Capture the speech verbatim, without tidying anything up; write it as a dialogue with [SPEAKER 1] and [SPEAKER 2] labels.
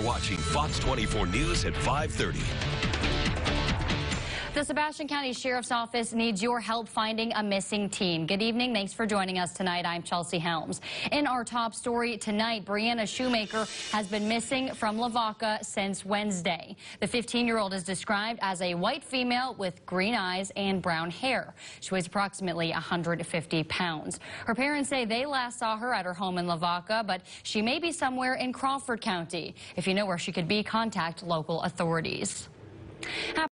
[SPEAKER 1] watching Fox twenty-four News at five thirty.
[SPEAKER 2] The Sebastian County Sheriff's Office needs your help finding a missing teen. Good evening. Thanks for joining us tonight. I'm Chelsea Helms. In our top story tonight, Brianna Shoemaker has been missing from Lavaca since Wednesday. The fifteen-year-old is described as a white female with green eyes and brown hair. She weighs approximately one hundred fifty pounds. Her parents say they last saw her at her home in Lavaca, but she may be somewhere in Crawford County. If you know where she could be, contact local authorities.